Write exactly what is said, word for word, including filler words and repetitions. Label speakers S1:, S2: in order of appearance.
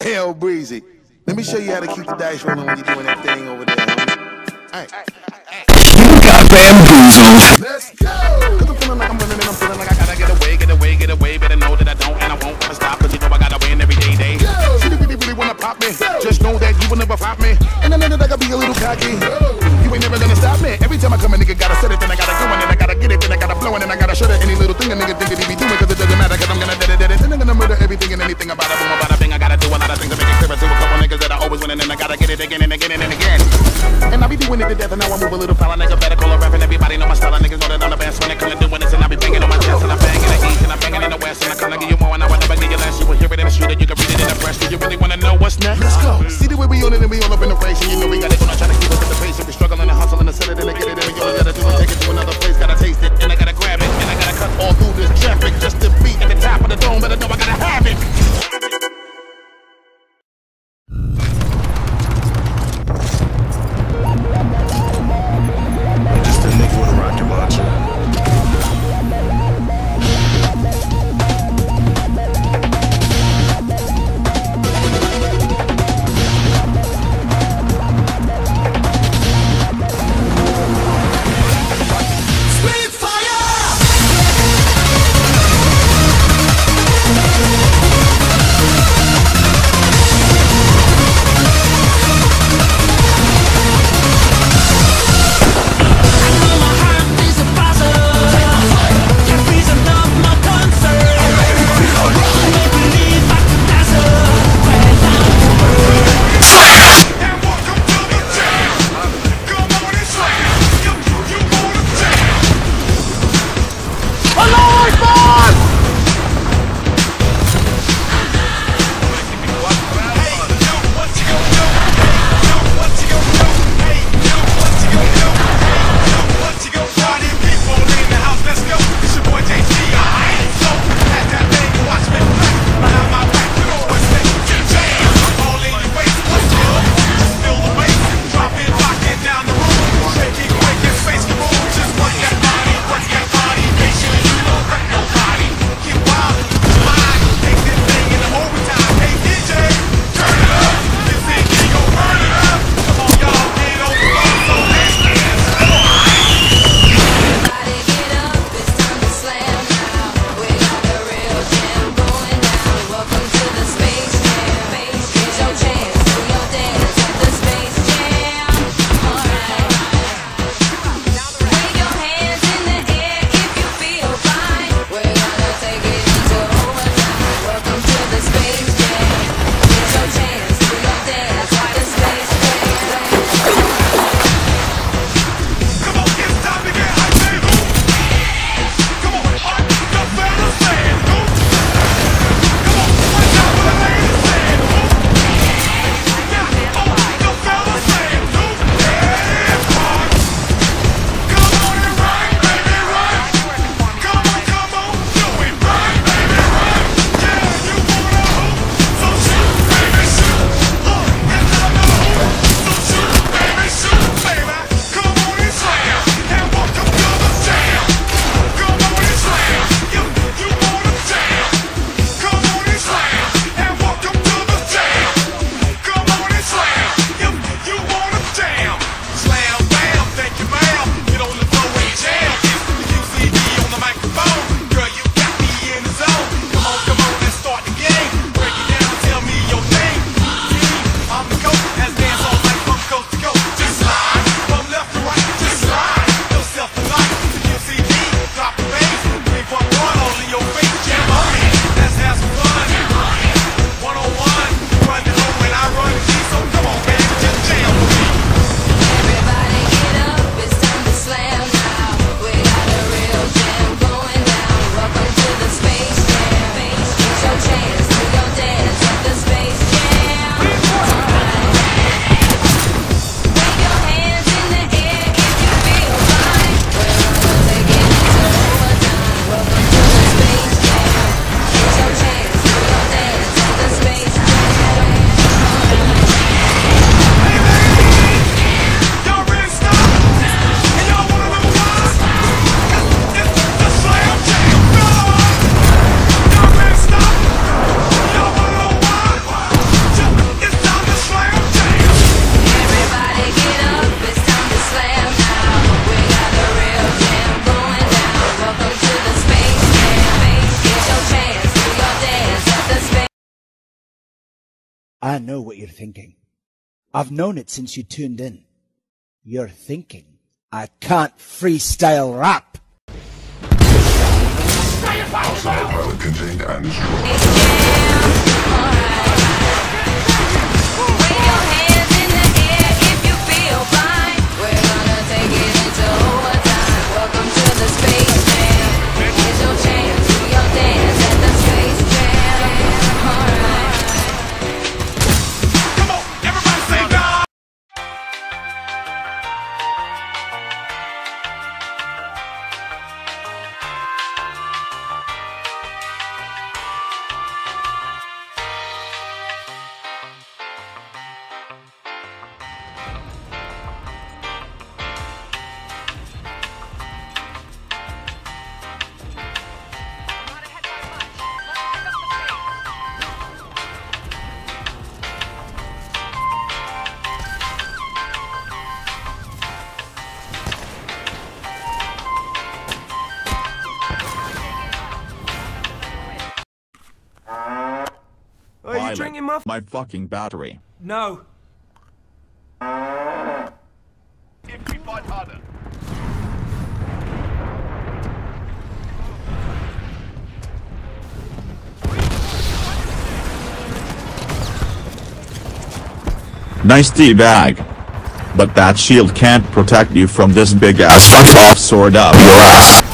S1: Hell breezy. Let me show you how to keep the dice rolling when you're doing that thing over there, homie. Alright.
S2: You got bamboozled.
S1: Let's go! Cause I'm feeling like I'm running and I'm feeling like I gotta get away, get away, get away. Better know that I don't and I won't ever stop. Cause you know I gotta win every day, day. See, they really, really wanna pop me. Just know that you will never flop me. And I know that I gotta be a little cocky. You ain't never gonna stop me. Every time I come a nigga gotta set it, then I gotta go and then I gotta get it, then I gotta blow and then I gotta shut it. Any little thing a nigga think that he be doing, cause it doesn't matter, cause I'm gonna dead it, dead it. Then I'm gonna murder everything and anything about it. Boom, about a thing. I gotta do a lot of things to make it clearer to a couple niggas that I always win and then I gotta get it again and again and again. And I be doing it to death and now I move a little foul. Nigga better call a rap and everybody know my style. Niggas know that I'm the best when it comes to doing this and I be banging on my chest and I'm banging in the east and I'm banging in the west and I can't give you more and I will never give you less. You will hear it in the street and you can read it in the press. Do you really wanna know what's next? Let's go. See the way we on it and we all up in the race and you know we gotta go and try to keep us at the pace. If we struggling and hustling and set it and get it and we all gotta do is take it to another place. Gotta taste it and I gotta grab it and I gotta cut all through this traffic just to be at the top of the dome. Better know I gotta have it.
S3: Just a nigga with a rocket launcher.
S4: I know what you're thinking. I've known it since you tuned in. You're thinking, I can't freestyle rap.
S3: Outside pilot contained and destroyed.
S5: Wave your hands in the air if you feel fine. We're gonna take it into overtime. Welcome to the Space Jam. Here's your chance to your dance at the Space Jam. Alright.
S1: Come on, everybody say God.
S6: Are you drinking my...
S7: My fucking battery.
S6: No.
S1: If we fight harder.
S7: Nice teabag. But that shield can't protect you from this big ass fuck off sword up your ass.